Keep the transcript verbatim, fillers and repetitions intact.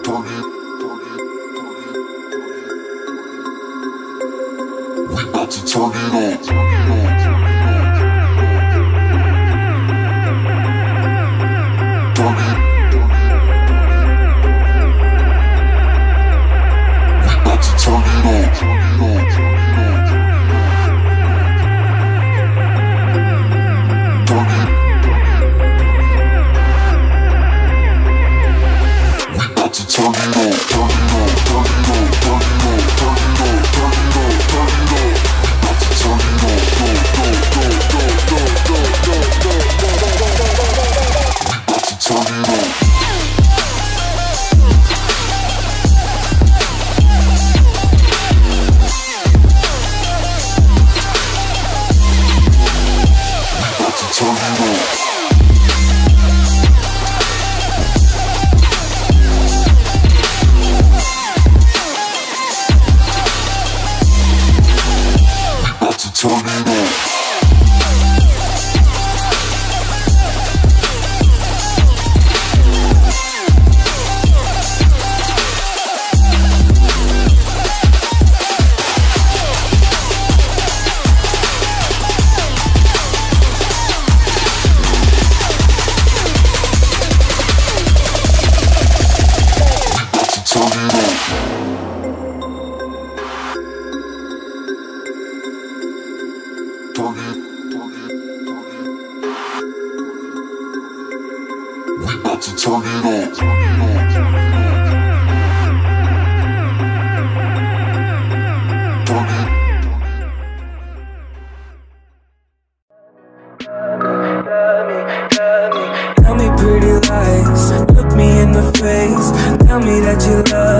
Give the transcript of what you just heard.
We about to turn it on. Turn it. We about to turn it on. Turn it. We about to turn it on. Turn it on. Turn it on. Turn it on. Turn it on. Turn it on. Turn it on. We about to turn it on. Go, go, go, go, go, go, go, go, go, go, go, go. We about to turn it on. Turn it on. We about to turn it on. Turn it, turn it, turn it. We about to turn it on. Turn it. Tell me pretty lies, look me in the face. Tell me that you love